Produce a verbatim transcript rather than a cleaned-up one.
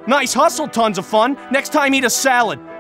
Nice hustle, tons of fun. Next time eat a salad.